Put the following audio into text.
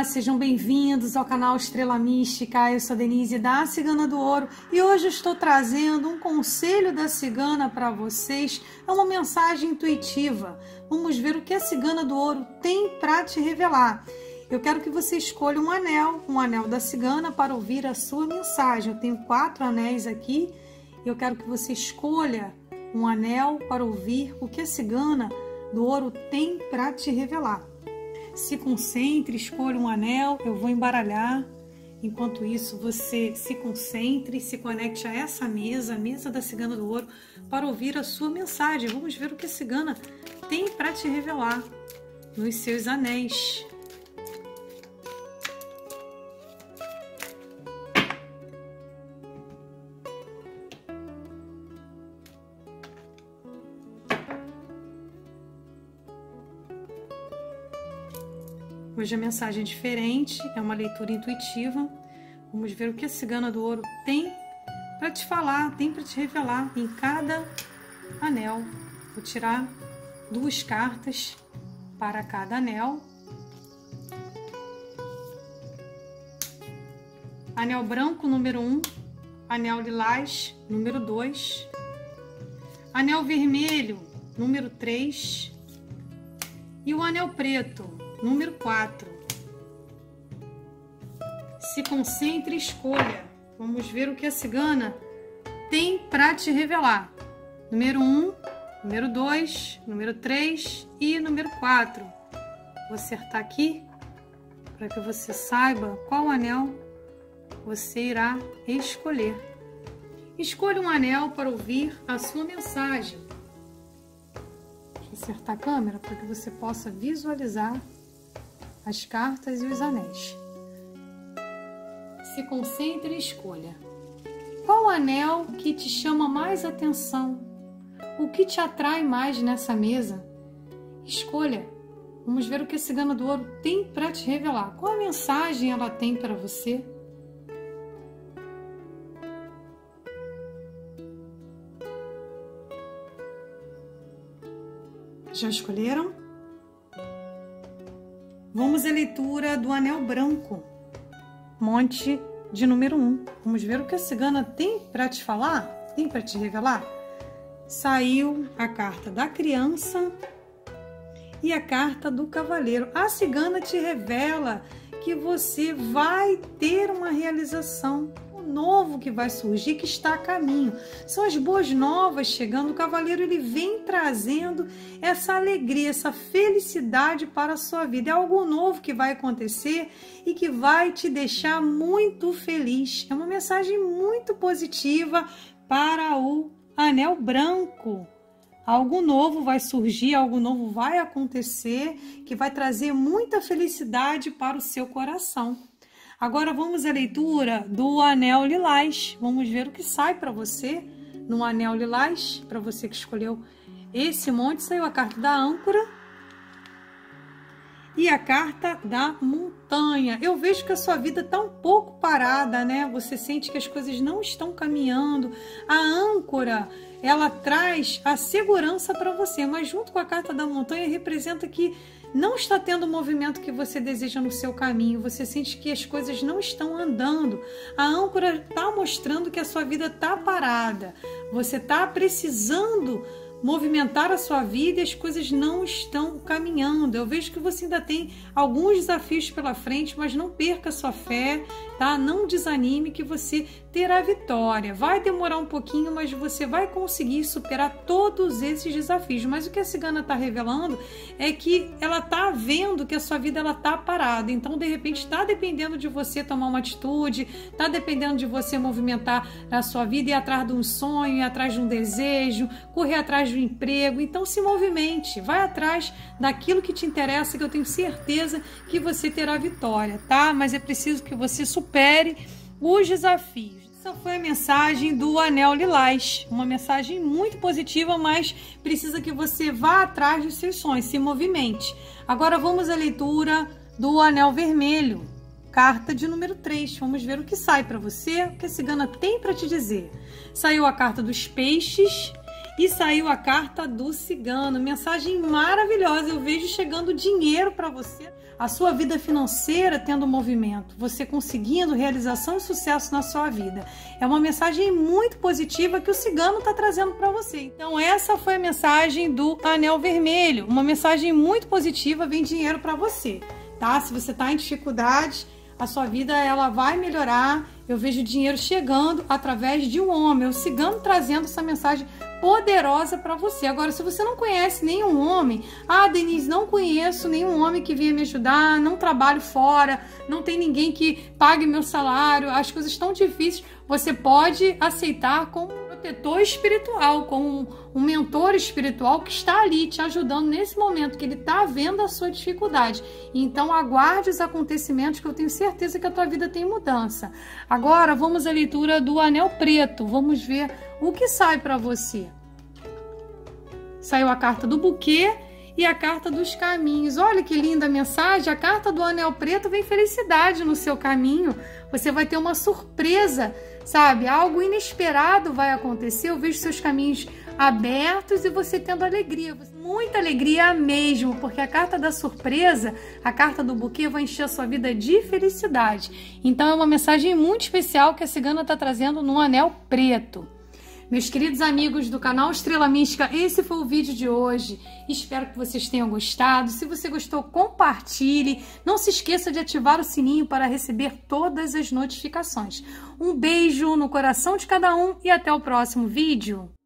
sejam bem-vindos ao canal Estrela Mística. Eu sou Denise da Cigana do Ouro e hoje estou trazendo um conselho da cigana para vocês. É uma mensagem intuitiva. Vamos ver o que a Cigana do Ouro tem para te revelar. Eu quero que você escolha um anel da cigana para ouvir a sua mensagem. Eu tenho 4 anéis aqui e eu quero que você escolha um anel para ouvir o que a Cigana do Ouro tem para te revelar. Se concentre, escolha um anel, eu vou embaralhar. Enquanto isso, você se concentre, se conecte a essa mesa, a mesa da Cigana do Ouro, para ouvir a sua mensagem. Vamos ver o que a cigana tem para te revelar nos seus anéis. Hoje a mensagem é diferente, é uma leitura intuitiva. Vamos ver o que a Cigana do Ouro tem para te falar, tem para te revelar em cada anel. Vou tirar 2 cartas para cada anel. Anel branco, número 1. Anel lilás, número 2. Anel vermelho, número 3. E o anel preto, número 4. Se concentre e escolha. Vamos ver o que a cigana tem para te revelar. Número 1, número 2, número 3 e número 4. Vou acertar aqui para que você saiba qual anel você irá escolher. Escolha um anel para ouvir a sua mensagem. Deixa eu acertar a câmera para que você possa visualizar as cartas e os anéis. Se concentre e escolha. Qual anel que te chama mais atenção? O que te atrai mais nessa mesa? Escolha. Vamos ver o que a Cigana do Ouro tem para te revelar. Qual a mensagem ela tem para você? Já escolheram? Vamos à leitura do anel branco, monte de número 1. Vamos ver o que a cigana tem para te falar, tem para te revelar. Saiu a carta da criança e a carta do cavaleiro. A cigana te revela que você vai ter uma realização, novo que vai surgir, que está a caminho. São as boas novas chegando. O cavaleiro ele vem trazendo essa alegria, essa felicidade para a sua vida. É algo novo que vai acontecer e que vai te deixar muito feliz. É uma mensagem muito positiva para o anel branco. Algo novo vai surgir, algo novo vai acontecer, que vai trazer muita felicidade para o seu coração. Agora vamos à leitura do anel lilás. Vamos ver o que sai para você no anel lilás. Para você que escolheu esse monte, saiu a carta da âncora e a carta da montanha. Eu vejo que a sua vida está um pouco parada, né? Você sente que as coisas não estão caminhando. A âncora, ela traz a segurança para você, mas junto com a carta da montanha representa que não está tendo o movimento que você deseja no seu caminho. Você sente que as coisas não estão andando. A âncora está mostrando que a sua vida está parada. Você está precisando movimentar a sua vida e as coisas não estão caminhando. Eu vejo que você ainda tem alguns desafios pela frente, mas não perca a sua fé, tá? Não desanime que você terá vitória. Vai demorar um pouquinho, mas você vai conseguir superar todos esses desafios. Mas o que a cigana está revelando é que ela está vendo que a sua vida ela está parada. Então, de repente, está dependendo de você tomar uma atitude, está dependendo de você movimentar a sua vida, ir atrás de um sonho, ir atrás de um desejo, correr atrás de um emprego. Então, se movimente, vai atrás daquilo que te interessa, que eu tenho certeza que você terá vitória, tá? Mas é preciso que você supere os desafios. Essa foi a mensagem do anel lilás, uma mensagem muito positiva, mas precisa que você vá atrás dos seus sonhos, se movimente. Agora vamos à leitura do anel vermelho, carta de número 3. Vamos ver o que sai para você, o que a cigana tem para te dizer. Saiu a carta dos peixes e saiu a carta do cigano. Mensagem maravilhosa, eu vejo chegando dinheiro para você. a sua vida financeira tendo movimento, você conseguindo realização e sucesso na sua vida. É uma mensagem muito positiva que o cigano está trazendo para você. Então essa foi a mensagem do anel vermelho, uma mensagem muito positiva, vem dinheiro para você, tá? Se você está em dificuldade, a sua vida ela vai melhorar. Eu vejo dinheiro chegando através de um homem, o cigano trazendo essa mensagem poderosa para você. Agora, se você não conhece nenhum homem, Denise, não conheço nenhum homem que venha me ajudar, não trabalho fora, não tem ninguém que pague meu salário, as coisas estão difíceis, você pode aceitar como protetor espiritual, como um mentor espiritual que está ali te ajudando nesse momento, que ele está vendo a sua dificuldade. Então aguarde os acontecimentos, que eu tenho certeza que a tua vida tem mudança. Agora vamos à leitura do anel preto, vamos ver o que sai para você. Saiu a carta do buquê e a carta dos caminhos. Olha que linda a mensagem. A carta do anel preto vem felicidade no seu caminho. Você vai ter uma surpresa, sabe? Algo inesperado vai acontecer. Eu vejo seus caminhos abertos e você tendo alegria. Muita alegria mesmo, porque a carta da surpresa, a carta do buquê, vai encher a sua vida de felicidade. Então é uma mensagem muito especial que a cigana está trazendo no anel preto. Meus queridos amigos do canal Estrela Mística, esse foi o vídeo de hoje. Espero que vocês tenham gostado. Se você gostou, compartilhe. Não se esqueça de ativar o sininho para receber todas as notificações. Um beijo no coração de cada um e até o próximo vídeo.